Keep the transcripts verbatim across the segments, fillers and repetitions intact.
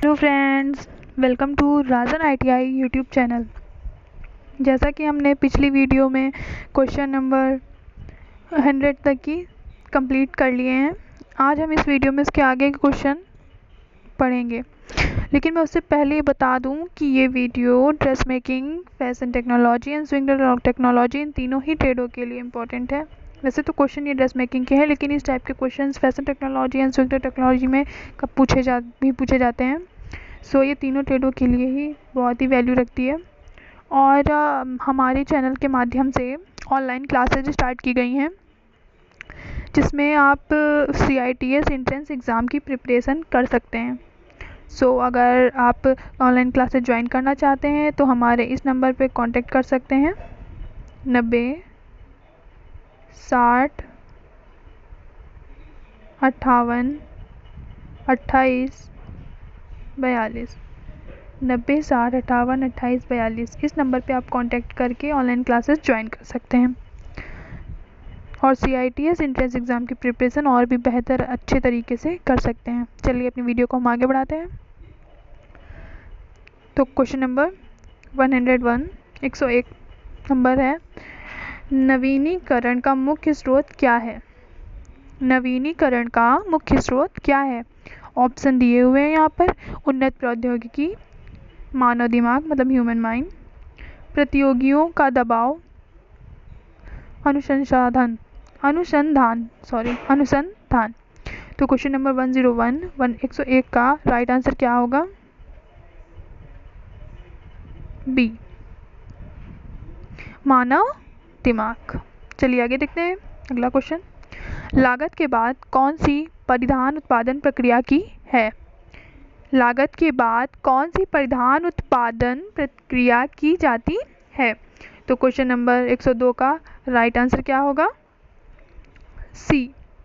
Hello friends, welcome to Rajan ITI YouTube channel. जैसा कि हमने पिछली वीडियो में क्वेश्चन नंबर हंड्रेड तक की कंप्लीट कर लिए हैं, आज हम इस वीडियो में इसके आगे के क्वेश्चन पढ़ेंगे। लेकिन मैं उससे पहले ये बता दूं कि ये video dress making, fashion technology and sewing technology इन तीनों ही ट्रेडों के लिए इम्पोर्टेंट है। वैसे तो क्वेश्चन ये ड्रेस मेकिंग के हैं, लेकिन इस टाइप के questions fashion technology and sewing technology में कब पूछे जा भी पूछे जाते हैं। सो so, ये तीनों ट्रेडों के लिए ही बहुत ही वैल्यू रखती है। और आ, हमारे चैनल के माध्यम से ऑनलाइन क्लासेज स्टार्ट की गई हैं, जिसमें आप C I T S entrance exam की प्रिपरेशन कर सकते हैं। सो so, अगर आप ऑनलाइन क्लासेज ज्वाइन करना चाहते हैं तो हमारे इस नंबर पे कांटेक्ट कर सकते हैं, नब्बे साठ अट्ठावन अट्ठाईस बयालीस नब्बे साठ अट्ठावन अट्ठाईस बयालीस इस नंबर पे आप कांटेक्ट करके ऑनलाइन क्लासेस ज्वाइन कर सकते हैं और C I T S entrance exam की प्रिपरेशन और भी बेहतर अच्छे तरीके से कर सकते हैं। चलिए अपनी वीडियो को हम आगे बढ़ाते हैं। तो question number one hundred one, एक सौ एक नंबर है, नवीनीकरण का मुख्य स्रोत क्या है? नवीनीकरण का मुख्य स्रोत क्या है? ऑप्शन दिए हुए हैं यहाँ पर। उन्नत प्रौद्योगिकी, मानव दिमाग मतलब ह्यूमन माइंड, प्रतियोगियों का दबाव, अनुसंधान अनुसंधान सॉरी अनुसंधान। तो question number one zero one one एक सौ एक का राइट आंसर क्या होगा? बी, मानव दिमाग। चलिए आगे देखते हैं अगला क्वेश्चन। लागत के बाद कौन सी परिधान उत्पादन प्रक्रिया की है? लागत के बाद कौन सी परिधान उत्पादन प्रक्रिया की जाती है? तो क्वेश्चन नंबर एक सौ दो का राइट आंसर क्या होगा? सी,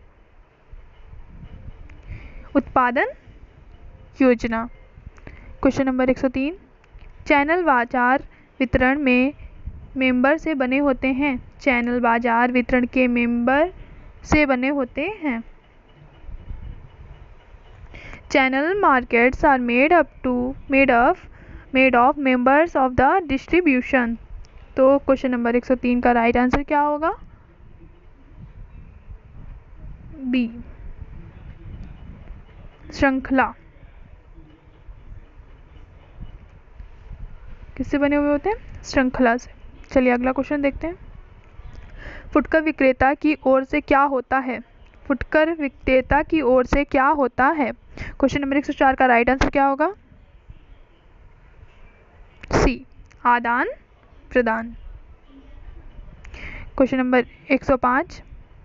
उत्पादन योजना। क्वेश्चन नंबर एक सौ तीन, चैनल बाजार वितरण में मेंबर से बने होते हैं। चैनल बाजार वितरण के मेंबर से बने होते हैं। Channel markets are made up to made of made of members of the distribution। तो क्वेश्चन नंबर एक सौ तीन का राइट आंसर क्या होगा? बी, श्रृंखला। किससे बने हुए होते हैं? श्रृंखला से। चलिए अगला क्वेश्चन देखते हैं। फुटकर विक्रेता की ओर से क्या होता है? फुटकर विक्रेता की ओर से क्या होता है? क्वेश्चन नंबर एक सौ चार का राइट आंसर क्या होगा? सी, आदान प्रदान। क्वेश्चन नंबर एक सौ पाँच,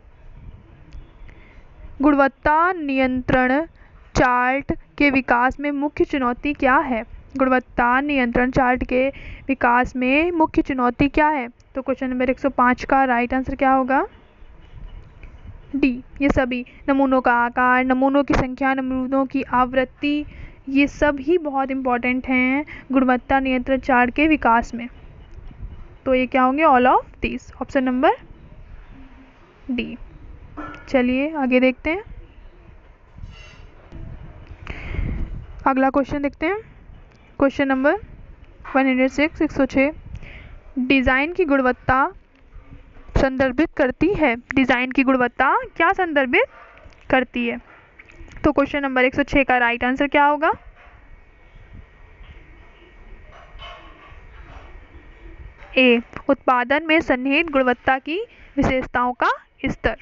गुणवत्ता नियंत्रण चार्ट के विकास में मुख्य चुनौती क्या है? गुणवत्ता नियंत्रण चार्ट के विकास में मुख्य चुनौती क्या है? तो क्वेश्चन नंबर एक सौ पाँच का राइट आंसर क्या होगा? डी, ये सभी नमूनों का आकार, नमूनों की संख्या, नमूनों की आवृत्ति, ये सब ही बहुत इंपॉर्टेंट हैं गुणवत्ता नियंत्रण चार्ट के विकास में। तो ये क्या होंगे? All of this. Option number D. चलिए आगे देखते हैं। अगला क्वेश्चन देखते हैं। Question number one hundred six, एक सौ छः, डिज़ाइन की गुणवत्ता संदर्भित करती है। डिज़ाइन की गुणवत्ता क्या संदर्भित करती है? तो क्वेश्चन नंबर एक सौ छः का राइट आंसर क्या होगा? ए, उत्पादन में सन्निहित गुणवत्ता की विशेषताओं का स्तर।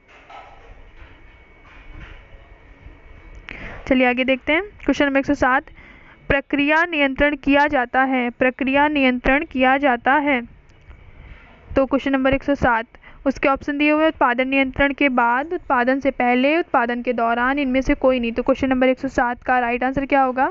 चलिए आगे देखते हैं। क्वेश्चन नंबर एक सौ सात, प्रक्रिया नियंत्रण किया जाता है। प्रक्रिया नियंत्रण किया जाता है। तो क्वेश्चन नंबर एक सौ सात, उसके ऑप्शन दिए हुए उत्पादन नियंत्रण के बाद, उत्पादन से पहले, उत्पादन के दौरान, इनमें से कोई नहीं। तो क्वेश्चन नंबर एक सौ सात का राइट आंसर क्या होगा?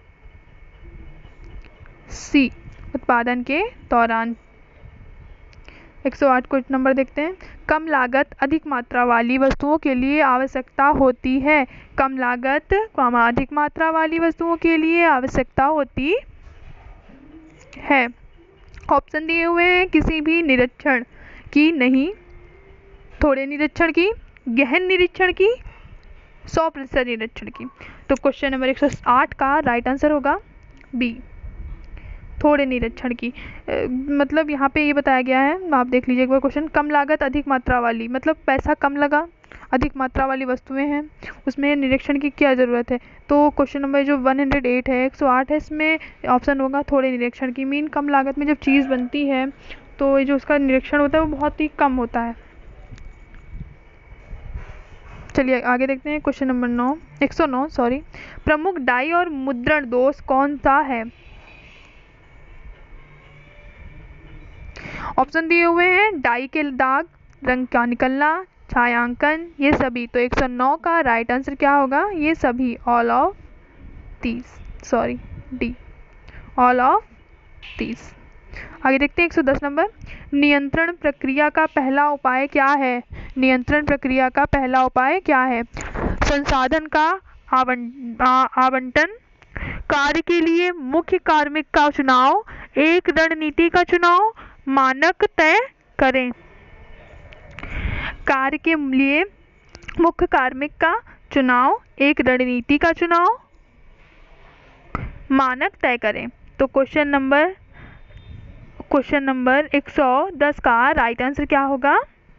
सी, उत्पादन के दौरान। एक सौ आठ क्वेश्चन नंबर देखते हैं। कम लागत अधिक मात्रा वाली वस्तुओं के लिए आवश्यकता होती है। कम लागत अधिक मात्रा वाली वस्तुओं के लिए आवश्यकता होती है। ऑप्शन दिए हुए हैं, किसी भी निरीक्षण की नहीं, थोड़े निरीक्षण की, गहन निरीक्षण की, सौ प्रतिशत निरीक्षण की। तो क्वेश्चन नंबर एक सौ आठ का राइट आंसर होगा बी, थोड़े निरीक्षण की। ए, मतलब यहाँ पे ये बताया गया है, आप देख लीजिए एक बार क्वेश्चन। कम लागत अधिक मात्रा वाली, मतलब पैसा कम लगा, अधिक मात्रा वाली वस्तुएं हैं, उसमें निरीक्षण की क्या ज़रूरत है। तो क्वेश्चन नंबर जो एक सौ आठ है एक सौ आठ है, इसमें ऑप्शन होगा थोड़े निरीक्षण की। मीन कम लागत में जब चीज़ बनती है तो ये जो उसका निरीक्षण होता है वो बहुत ही कम होता है। चलिए आगे देखते हैं क्वेश्चन नंबर नौ एक सौ नौ सॉरी प्रमुख डाई और मुद्रण दोष कौन सा है। ऑप्शन दिए हुए हैं डाई के दाग, रंग का निकलना, छायांकन, ये सभी। तो एक सौ नौ का राइट आंसर क्या होगा, ये सभी, all of these, sorry D, all of these. आगे देखते हैं एक सौ दस नंबर, नियंत्रण प्रक्रिया का पहला उपाय क्या है। नियंत्रण प्रक्रिया का पहला उपाय क्या है। संसाधन का आवंटन, कार्य के लिए मुख्य कार्मिक का चुनाव, एक रणनीति का चुनाव, मानक तय करें। कार्य के लिए मुख्य कार्मिक का चुनाव, एक रणनीति का चुनाव, मानक तय करें। तो क्वेश्चन नंबर क्वेश्चन नंबर एक सौ दस का राइट आंसर क्या होगा,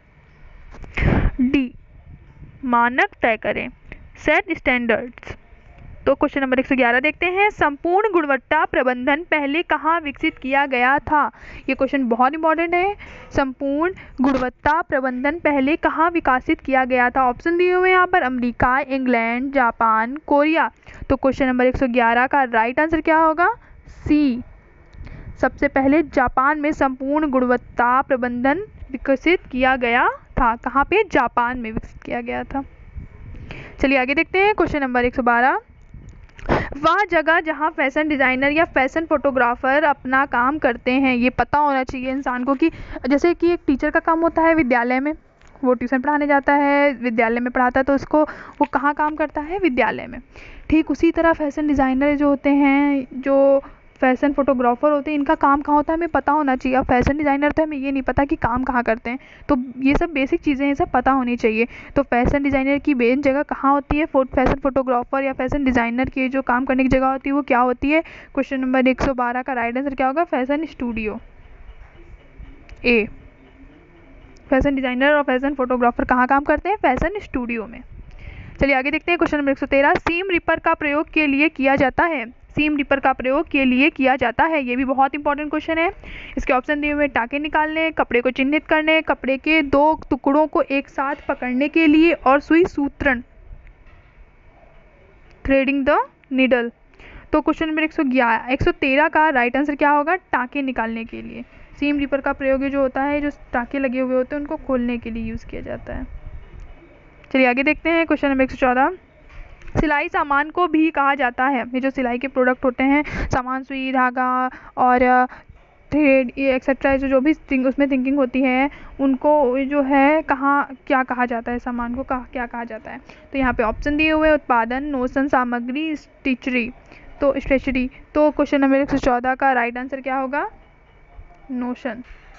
डी, मानक तय करें, सेट स्टैंडर्ड्स। तो क्वेश्चन नंबर एक सौ ग्यारह देखते हैं, संपूर्ण गुणवत्ता प्रबंधन पहले कहाँ विकसित किया गया था। ये क्वेश्चन बहुत इंपॉर्टेंट है। संपूर्ण गुणवत्ता प्रबंधन पहले कहाँ विकसित किया गया था। ऑप्शन दिए हुए हैं यहाँ पर, अमेरिका, इंग्लैंड, जापान, कोरिया। तो क्वेश्चन नंबर एक सौ ग्यारह का राइट आंसर क्या होगा, सी, सबसे पहले जापान में संपूर्ण गुणवत्ता प्रबंधन विकसित किया गया था। कहाँ पे, जापान में विकसित किया गया था। चलिए आगे देखते हैं क्वेश्चन नंबर एक सौ बारह, वह जगह जहां फैशन डिज़ाइनर या फैशन फोटोग्राफर अपना काम करते हैं। ये पता होना चाहिए इंसान को कि जैसे कि एक टीचर का काम होता है विद्यालय में, वो ट्यूशन पढ़ाने जाता है, विद्यालय में पढ़ाता है, तो उसको वो कहाँ काम करता है, विद्यालय में। ठीक उसी तरह फैशन डिज़ाइनर जो होते हैं, जो फैशन फोटोग्राफर होते हैं, इनका काम कहाँ होता है हमें पता होना चाहिए। अब फैशन डिज़ाइनर तो हमें ये नहीं पता कि काम कहाँ करते हैं, तो ये सब बेसिक चीज़ें हैं, सब पता होनी चाहिए। तो फैशन डिज़ाइनर की मेन जगह कहाँ होती है, फैशन फोटोग्राफर या फैशन डिज़ाइनर की जो काम करने की जगह होती है वो क्या होती है। क्वेश्चन नंबर एक सौ बारह का राइट आंसर क्या होगा, fashion studio, A. Fashion designer और फैशन फोटोग्राफर कहाँ काम करते हैं, फैशन स्टूडियो में। चलिए आगे देखते हैं क्वेश्चन नंबर एक सौ तेरह, सीम रिपर का प्रयोग के लिए किया जाता है। सीम रिपर का प्रयोग के लिए किया जाता है, ये भी बहुत इंपॉर्टेंट क्वेश्चन है। इसके ऑप्शन दिए हुए, टाँके निकालने, कपड़े को चिन्हित करने, कपड़े के दो टुकड़ों को एक साथ पकड़ने के लिए, और सुई सूत्रण, थ्रेडिंग द नीडल। तो क्वेश्चन नंबर एक सौ ग्यारह एक सौ तेरह का राइट आंसर क्या होगा, टाँके निकालने के लिए। सीम रिपर का प्रयोग जो होता है, जो टाँके लगे हुए होते हैं उनको खोलने के लिए यूज़ किया जाता है। चलिए आगे देखते हैं क्वेश्चन नंबर एक सौ चौदह, सिलाई सामान को भी कहा जाता है। ये जो सिलाई के प्रोडक्ट होते हैं, सामान, सुई, धागा और थ्रेड, ये एक्सेट्रा, जो जो भी थिंग उसमें थिंकिंग होती है, उनको जो है कहाँ क्या कहा जाता है, सामान को कहा क्या कहा जाता है। तो यहाँ पे ऑप्शन दिए हुए, उत्पादन, नोशन, सामग्री, स्टिचरी, तो स्टेशनरी। तो क्वेश्चन नंबर एक सौ चौदह का राइट आंसर क्या होगा, नोशन,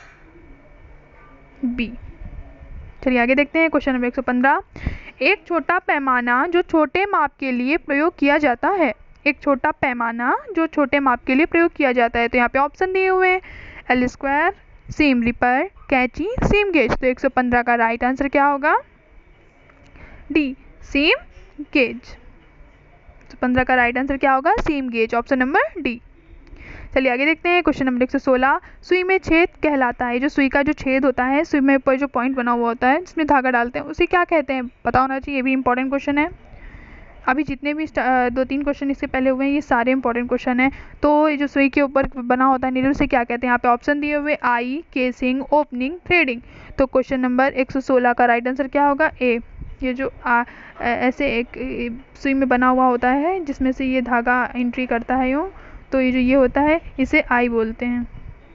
बी। चलिए आगे देखते हैं क्वेश्चन नंबर एक सौ पंद्रह, एक छोटा पैमाना जो छोटे माप के लिए प्रयोग किया जाता है। एक छोटा पैमाना जो छोटे माप के लिए प्रयोग किया जाता है। तो यहाँ पे ऑप्शन दिए हुए हैं, एल स्क्वायर, सीम रिपर, कैंची, सीम गेज। तो एक सौ पंद्रह का राइट आंसर क्या होगा, डी, सीम गेज। तो पंद्रह का राइट आंसर क्या होगा, seam gauge, option number D. चलिए आगे देखते हैं क्वेश्चन नंबर एक सौ सोलह, सुई में छेद कहलाता है। जो सुई का जो छेद होता है, सुई में ऊपर जो पॉइंट बना हुआ होता है जिसमें धागा डालते हैं, उसे क्या कहते हैं, पता होना चाहिए। ये भी इंपॉर्टेंट क्वेश्चन है। अभी जितने भी दो तीन क्वेश्चन इससे पहले हुए हैं, ये सारे इंपॉर्टेंट क्वेश्चन हैं। तो ये जो सुई के ऊपर बना होता है नीडल, से क्या कहते हैं। यहाँ पे ऑप्शन दिए हुए, आई, केसिंग, ओपनिंग, थ्रेडिंग। तो क्वेश्चन नंबर एक सौ सोलह का राइट आंसर क्या होगा, ए। ये जो आ, ऐसे एक सुई में बना हुआ होता है जिसमें से ये धागा एंट्री करता है यूँ, तो ये जो ये होता है इसे आई बोलते हैं।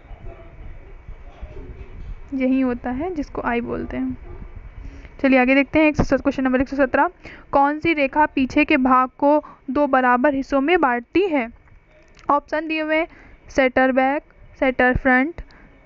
यही होता है जिसको आई बोलते हैं। चलिए आगे देखते हैं क्वेश्चन नंबर एक सौ सत्रह, कौन सी रेखा पीछे के भाग को दो बराबर हिस्सों में बांटती है। ऑप्शन दिए हुए, centre back, centre front,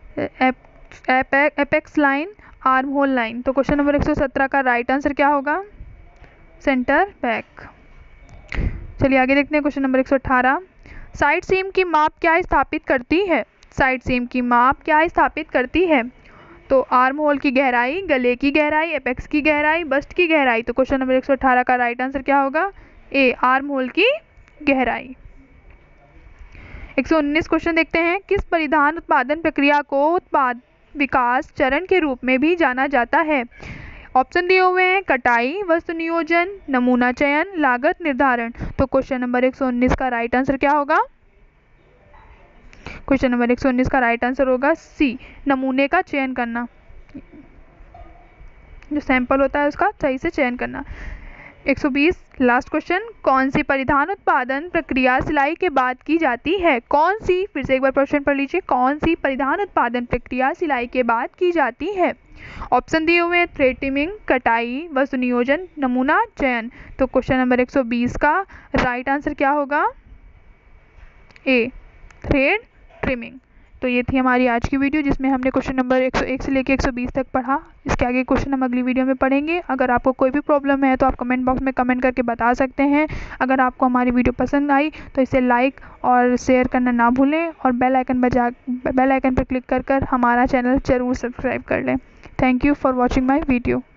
apex line, arm hole line. तो क्वेश्चन नंबर एक सौ सत्रह का राइट आंसर क्या होगा, सेंटर बैक। चलिए आगे देखते हैं क्वेश्चन नंबर एक सौ अठारह। साइड सीम की माप क्या स्थापित करती है? साइड सीम की माप क्या स्थापित करती है? तो आर्म होल की गहराई, गले की गहराई, एपेक्स की गहराई, बस्ट की गहराई। तो क्वेश्चन नंबर एक सौ अठारह का राइट आंसर क्या होगा? ए, आर्म होल की गहराई। एक सौ उन्नीस क्वेश्चन देखते हैं। किस परिधान उत्पादन प्रक्रिया को उत्पाद विकास चरण के रूप में भी जाना जाता है? ऑप्शन दिए हुए हैं कटाई, वस्तु नियोजन, नमूना चयन, लागत निर्धारण। तो क्वेश्चन नंबर एक सौ उन्नीस का राइट आंसर क्या होगा? क्वेश्चन नंबर एक सौ उन्नीस का राइट आंसर होगा सी, नमूने का चयन करना। जो सैंपल होता है उसका सही से चयन करना। एक सौ बीस लास्ट क्वेश्चन। कौन सी परिधान उत्पादन प्रक्रिया सिलाई के बाद की जाती है? कौन सी, फिर से एक बार प्रश्न पढ़ लीजिए, कौन सी परिधान उत्पादन प्रक्रिया सिलाई के बाद की जाती है? ऑप्शन दिए हुए हैं थ्रेड ट्रिमिंग, कटाई, वस्तु नियोजन, नमूना चयन। तो क्वेश्चन नंबर एक सौ बीस का राइट आंसर क्या होगा? A, thread trimming. तो ये थी हमारी आज की वीडियो जिसमें हमने क्वेश्चन नंबर एक सौ एक से लेकर एक सौ बीस तक पढ़ा। इसके आगे क्वेश्चन हम अगली वीडियो में पढ़ेंगे। अगर आपको कोई भी प्रॉब्लम है तो आप कमेंट बॉक्स में कमेंट करके बता सकते हैं। अगर आपको हमारी वीडियो पसंद आई तो इसे लाइक और शेयर करना ना भूलें और बेल आइकन बजा बेल आइकन पर क्लिक कर कर हमारा चैनल ज़रूर सब्सक्राइब कर लें। Thank you for watching my video.